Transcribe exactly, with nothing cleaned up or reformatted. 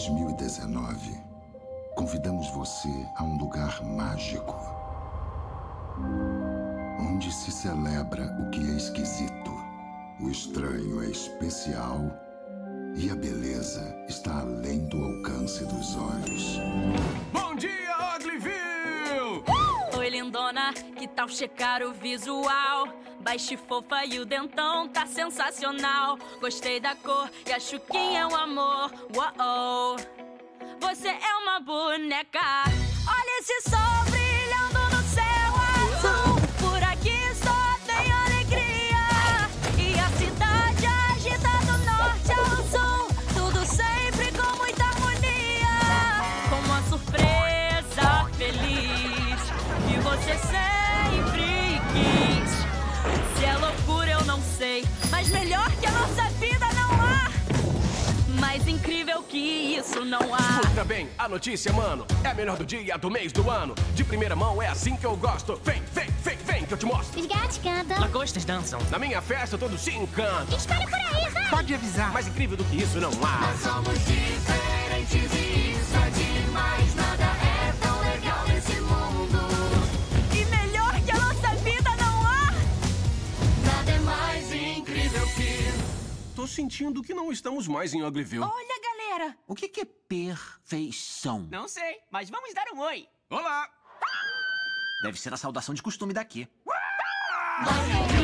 dois mil e dezenove, convidamos você a um lugar mágico, onde se celebra o que é esquisito, o estranho é especial e a beleza está além do alcance dos olhos. Bom dia, Uglyville! Oi, lindona, que tal checar o visual? Baixe fofa e o dentão tá sensacional. Gostei da cor e a chuquinha é um amor. Uou, você é uma boneca. Olha esse sol brilhando no céu azul. Por aqui só tem alegria. E a cidade agita do norte ao sul. Tudo sempre com muita harmonia. Com uma surpresa feliz que você sempre quis. Se é loucura eu não sei, mas melhor que a nossa vida não há. Mais incrível que isso não há. Escuta bem, a notícia, mano, é a melhor do dia, do mês, do ano. De primeira mão é assim que eu gosto. Vem, vem, vem, vem que eu te mostro. Os gatos cantam. Lagostas dançam. Na minha festa todos se encantam. Espalha por aí, vai. Pode avisar. Mais incrível do que isso não há. Nós somos diferentes e isso é demais. Nada é tão legal nesse mundo. E melhor que a nossa vida não há. Nada é mais incrível que... Tô sentindo que não estamos mais em Uglyville. Olha, galera. O que que é perfeição? Não sei, mas vamos dar um oi. Olá! Deve ser a saudação de costume daqui. Nós